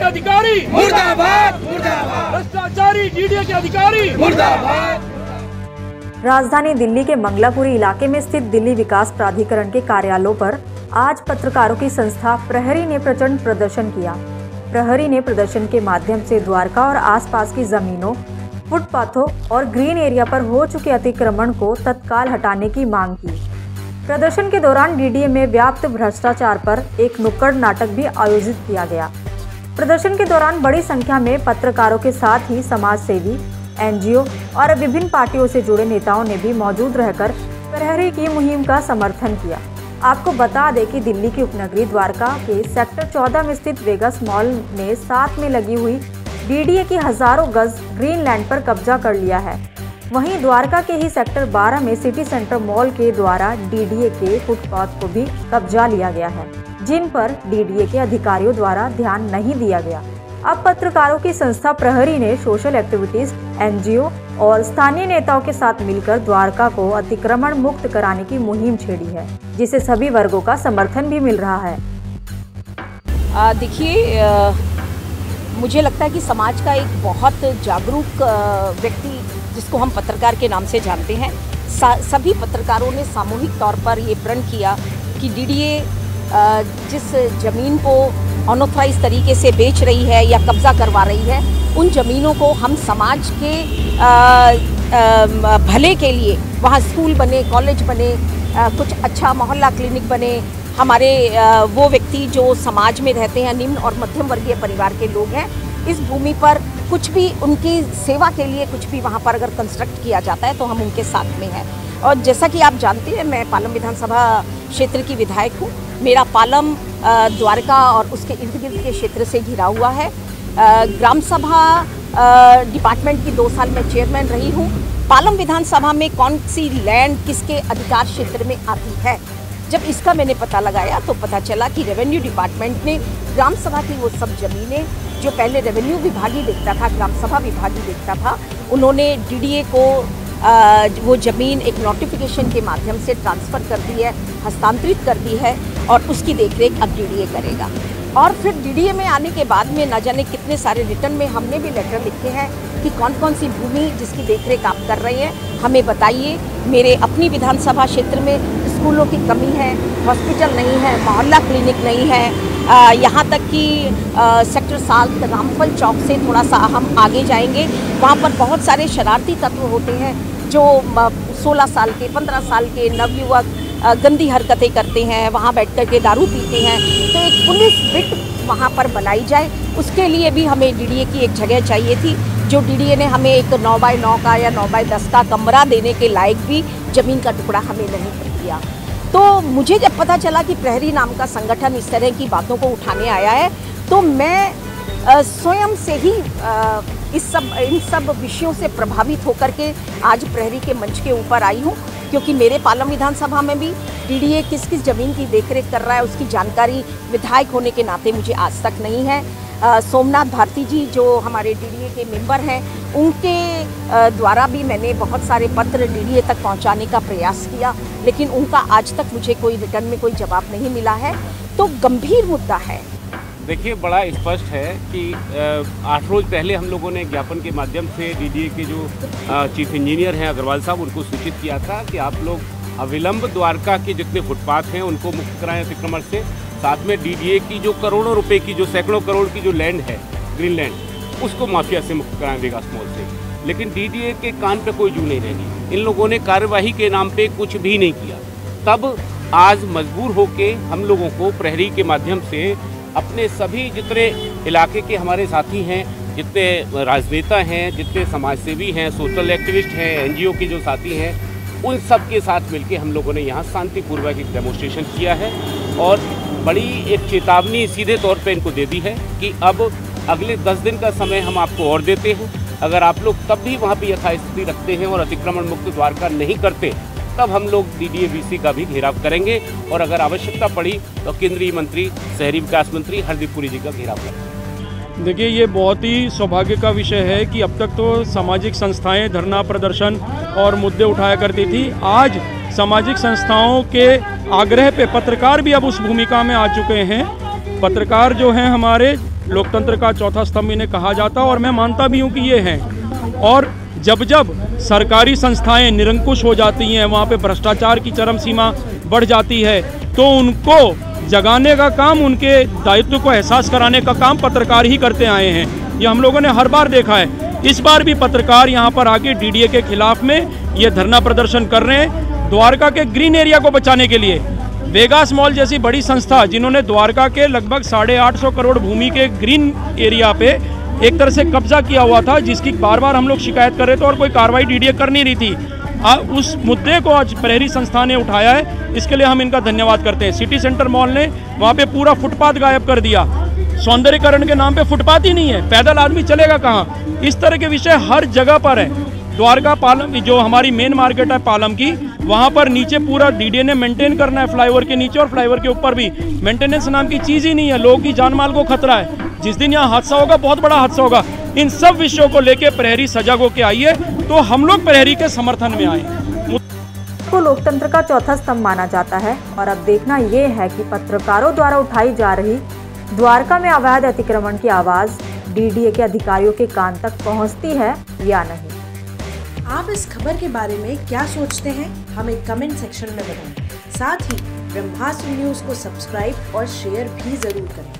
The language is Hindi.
अधिकारी मुर्दाबाद मुर्दाबाद, भ्रष्टाचारी डीडीए के अधिकारी मुर्दाबाद। राजधानी दिल्ली के मंगलापुरी इलाके में स्थित दिल्ली विकास प्राधिकरण के कार्यालयों पर आज पत्रकारों की संस्था प्रहरी ने प्रचंड प्रदर्शन किया। प्रहरी ने प्रदर्शन के माध्यम से द्वारका और आसपास की जमीनों, फुटपाथों और ग्रीन एरिया पर हो चुके अतिक्रमण को तत्काल हटाने की मांग की। प्रदर्शन के दौरान डीडीए में व्याप्त भ्रष्टाचार पर एक नुक्कड़ नाटक भी आयोजित किया गया। प्रदर्शन के दौरान बड़ी संख्या में पत्रकारों के साथ ही समाज सेवी, एनजीओ और विभिन्न पार्टियों से जुड़े नेताओं ने भी मौजूद रहकर प्रहरी की मुहिम का समर्थन किया। आपको बता दें कि दिल्ली की उपनगरी द्वारका के सेक्टर 14 में स्थित वेगस मॉल ने साथ में लगी हुई डीडीए की हजारों गज ग्रीन लैंड पर कब्जा कर लिया है। वहीं द्वारका के ही सेक्टर 12 में सिटी सेंटर मॉल के द्वारा डीडीए के फुटपाथ को भी कब्जा लिया गया है, जिन पर डीडीए के अधिकारियों द्वारा ध्यान नहीं दिया गया। अब पत्रकारों की संस्था प्रहरी ने सोशल एक्टिविटीज, एनजीओ और स्थानीय नेताओं के साथ मिलकर द्वारका को अतिक्रमण मुक्त कराने की मुहिम छेड़ी है, जिसे सभी वर्गों का समर्थन भी मिल रहा है। देखिए, मुझे लगता है कि समाज का एक बहुत जागरूक व्यक्ति, जिसको हम पत्रकार के नाम से जानते हैं, सभी पत्रकारों ने सामूहिक तौर पर ये प्रण किया कि डीडीए जिस जमीन को अनऑथराइज तरीके से बेच रही है या कब्जा करवा रही है, उन ज़मीनों को हम समाज के भले के लिए वहाँ स्कूल बने, कॉलेज बने, कुछ अच्छा मोहल्ला क्लिनिक बने, हमारे वो व्यक्ति जो समाज में रहते हैं, निम्न और मध्यम वर्गीय परिवार के लोग हैं, इस भूमि पर कुछ भी उनकी सेवा के लिए कुछ भी वहाँ पर अगर कंस्ट्रक्ट किया जाता है तो हम उनके साथ में हैं। और जैसा कि आप जानते हैं, मैं पालम विधानसभा क्षेत्र की विधायक हूँ। मेरा पालम द्वारका और उसके इर्द गिर्द के क्षेत्र से घिरा हुआ है। ग्राम सभा डिपार्टमेंट की 2 साल में चेयरमैन रही हूँ। पालम विधानसभा में कौन सी लैंड किसके अधिकार क्षेत्र में आती है, जब इसका मैंने पता लगाया तो पता चला कि रेवेन्यू डिपार्टमेंट ने ग्राम सभा की वो सब ज़मीनें जो पहले रेवेन्यू विभाग ही देखता था, ग्राम सभा विभाग ही देखता था, उन्होंने डीडीए को वो ज़मीन एक नोटिफिकेशन के माध्यम से ट्रांसफ़र कर दी है, हस्तांतरित कर दी है और उसकी देखरेख अब डीडीए करेगा। और फिर डीडीए में आने के बाद में न जाने कितने सारे रिटर्न में हमने भी लेटर लिखे हैं कि कौन कौन सी भूमि जिसकी देखरेख आप कर रहे हैं हमें बताइए। मेरे अपनी विधानसभा क्षेत्र में स्कूलों की कमी है, हॉस्पिटल नहीं है, मोहल्ला क्लिनिक नहीं है। यहाँ तक कि सेक्टर 7 रामफल चौक से थोड़ा सा हम आगे जाएंगे, वहाँ पर बहुत सारे शरारती तत्व होते हैं जो 16 साल के, 15 साल के नवयुवक गंदी हरकतें करते हैं, वहाँ बैठ कर के दारू पीते हैं। तो एक पुलिस बिट वहाँ पर बनाई जाए, उसके लिए भी हमें डीडीए की एक जगह चाहिए थी, जो डीडीए ने हमें एक 9x9 का या 9x10 का कमरा देने के लायक भी ज़मीन का टुकड़ा हमें नहीं दिया। तो मुझे जब पता चला कि प्रहरी नाम का संगठन इस तरह की बातों को उठाने आया है, तो मैं स्वयं से ही इन सब विषयों से प्रभावित होकर के आज प्रहरी के मंच के ऊपर आई हूँ, क्योंकि मेरे पालम विधानसभा में भी डीडीए किस किस ज़मीन की देखरेख कर रहा है उसकी जानकारी विधायक होने के नाते मुझे आज तक नहीं है। सोमनाथ भारती जी जो हमारे डीडीए के मेंबर हैं, उनके द्वारा भी मैंने बहुत सारे पत्र डीडीए तक पहुंचाने का प्रयास किया, लेकिन उनका आज तक मुझे कोई रिटर्न में कोई जवाब नहीं मिला है। तो गंभीर मुद्दा है। देखिए, बड़ा स्पष्ट है कि 8 रोज़ पहले हम लोगों ने ज्ञापन के माध्यम से डीडीए के जो चीफ इंजीनियर हैं अग्रवाल साहब, उनको सूचित किया था कि आप लोग अविलंब द्वारका के जितने फुटपाथ हैं उनको मुक्त कराएं अतिक्रमण से, साथ में डीडीए की जो करोड़ों रुपए की, जो सैकड़ों करोड़ की जो लैंड है ग्रीन लैंड, उसको माफिया से मुक्त कराएं वेगास मॉल से। लेकिन डीडीए के कान पे कोई जू नहीं लगी, इन लोगों ने कार्यवाही के नाम पे कुछ भी नहीं किया। तब आज मजबूर होके हम लोगों को प्रहरी के माध्यम से अपने सभी जितने इलाके के हमारे साथी हैं, जितने राजनेता हैं, जितने समाजसेवी हैं, सोशल एक्टिविस्ट हैं, एनजीओ के जो साथी हैं, उन सब के साथ मिलके हम लोगों ने यहाँ शांतिपूर्वक एक डेमोन्स्ट्रेशन किया है और बड़ी एक चेतावनी सीधे तौर पे इनको दे दी है कि अब अगले 10 दिन का समय हम आपको और देते हैं। अगर आप लोग तब भी वहाँ पे यथास्थिति रखते हैं और अतिक्रमण मुक्त द्वारका नहीं करते, तब हम लोग डीडीए-बीसी का भी घेराव करेंगे और अगर आवश्यकता पड़ी तो केंद्रीय मंत्री, शहरी विकास मंत्री हरदीप पुरी जी का घेराव करेंगे। देखिए, ये बहुत ही सौभाग्य का विषय है कि अब तक तो सामाजिक संस्थाएं धरना प्रदर्शन और मुद्दे उठाया करती थी। आज सामाजिक संस्थाओं के आग्रह पे पत्रकार भी अब उस भूमिका में आ चुके हैं। पत्रकार जो हैं हमारे लोकतंत्र का चौथा स्तंभ इन्हें कहा जाता और मैं मानता भी हूँ कि ये हैं। और जब जब सरकारी संस्थाएं निरंकुश हो जाती हैं, वहाँ पे भ्रष्टाचार की चरम सीमा बढ़ जाती है, तो उनको जगाने का काम, उनके दायित्व को एहसास कराने का काम पत्रकार ही करते आए हैं। ये हम लोगों ने हर बार देखा है। इस बार भी पत्रकार यहाँ पर आके डीडीए के खिलाफ में ये धरना प्रदर्शन कर रहे हैं, द्वारका के ग्रीन एरिया को बचाने के लिए। वेगास मॉल जैसी बड़ी संस्था जिन्होंने द्वारका के लगभग 850 करोड़ भूमि के ग्रीन एरिया पे एक तरह से कब्जा किया हुआ था, जिसकी बार बार हम लोग शिकायत कर रहे थे और कोई कार्रवाई डीडीए कर नहीं रही थी। उस मुद्दे को आज प्रहरी संस्था ने उठाया है, इसके लिए हम इनका धन्यवाद करते हैं। सिटी सेंटर मॉल ने वहाँ पे पूरा फुटपाथ गायब कर दिया, सौंदर्यीकरण के नाम पे फुटपाथ ही नहीं है, पैदल आदमी चलेगा कहाँ। इस तरह के विषय हर जगह पर है। द्वारका पालम जो हमारी मेन मार्केट है पालम की, वहाँ पर नीचे पूरा डीडीए ने मेंटेन करना है, फ्लाईओवर के नीचे और फ्लाईओवर के ऊपर भी। मेंटेनेंस नाम की चीज़ ही नहीं है, लोगों की जान माल को खतरा है। जिस दिन यहाँ हादसा होगा, बहुत बड़ा हादसा होगा। इन सब विषयों को लेकर प्रहरी सजग होकर आइए, तो हम लोग प्रहरी के समर्थन में आए। को लोकतंत्र का चौथा स्तंभ माना जाता है और अब देखना ये है कि पत्रकारों द्वारा उठाई जा रही द्वारका में अवैध अतिक्रमण की आवाज डीडीए के अधिकारियों के कान तक पहुंचती है या नहीं। आप इस खबर के बारे में क्या सोचते हैं, हमें कमेंट सेक्शन में बताएं। साथ ही ब्रह्मास्त्र न्यूज को सब्सक्राइब और शेयर भी जरूर करें।